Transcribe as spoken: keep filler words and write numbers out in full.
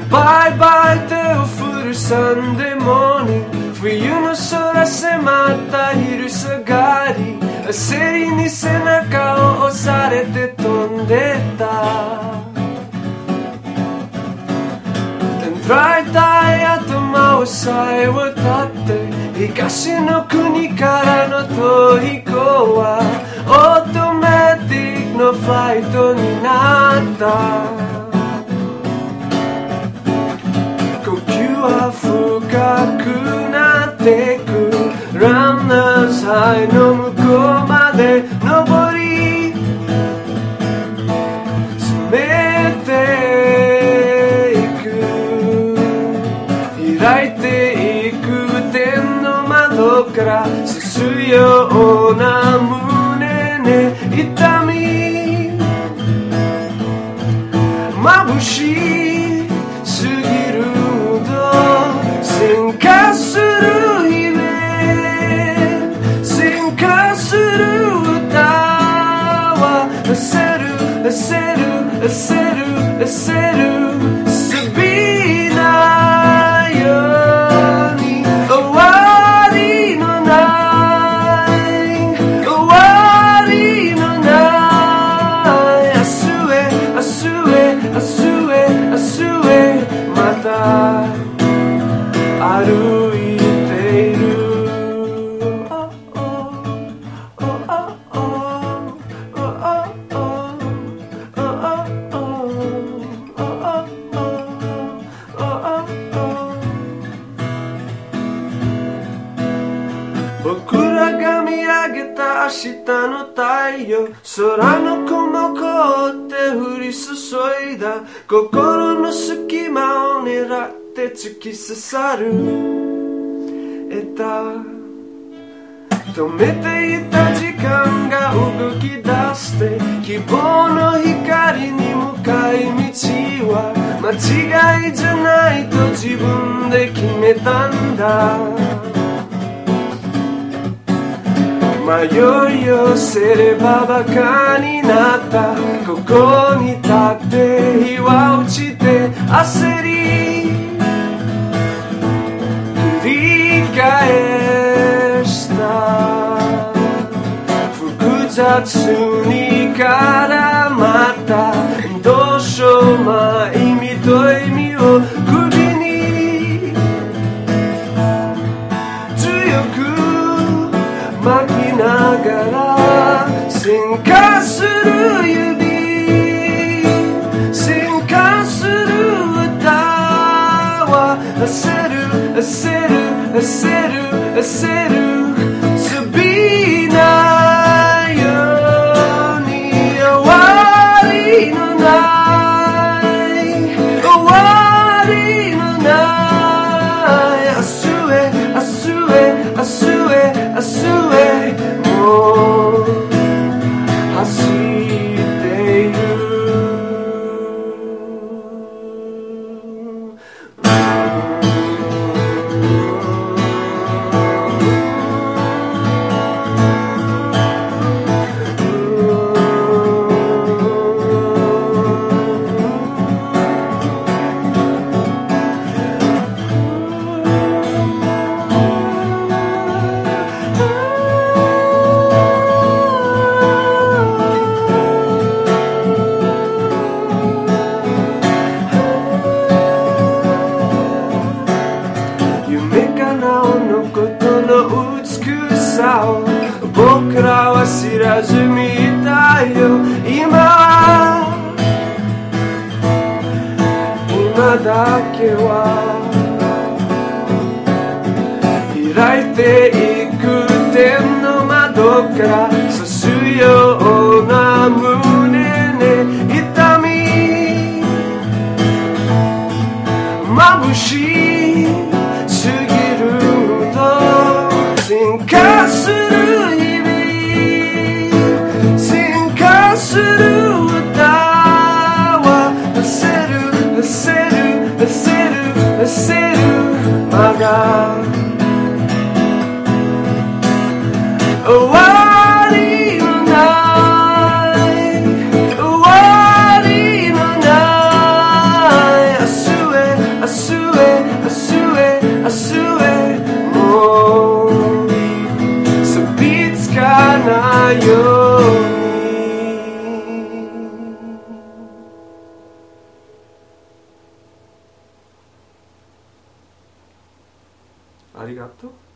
バイバイ手を振るサンデーモーニング、冬の空迫った昼下がり、焦りに背中を押されて飛んでた。大体頭をさえ渡って東の国からの遠い子はオートマティックのフライトになった。呼吸は深くなってく、ランナーズハイの向こうまで登り詰めていく、開いていく天の窓から刺すような胸ね痛み、眩しすぎるほど進化する日々、進化する歌は焦る焦る焦る焦るすびないように終わりのない終わりのない明日へ明日へ明日へ明日へまた歩いている。僕らが見上げた明日の太陽、空の雲凍って降り注いだ心の隙間を狙って突き刺さる枝、止めていた時間が動き出して希望の光に向かい道は間違いじゃないと自分で決めたんだ。迷い寄せればバカになった、ここに立って日は落ちて焦り繰り返した、複雑に絡まったどうしようもない意味と意味を首に強く巻きながら進化する指、進化する歌は焦る焦る焦る焦るすびないように終わりのない終わりのない明日へ明日へ明日へ明日へもう走っている。僕らは知らず見たよ今、今だけは開いていく天の窓から刺すような胸ね痛み、眩しすぎるほど進化するする歌は焦る焦る焦る焦るまだ終わりのない終わりのない明日へないように。ありがとう。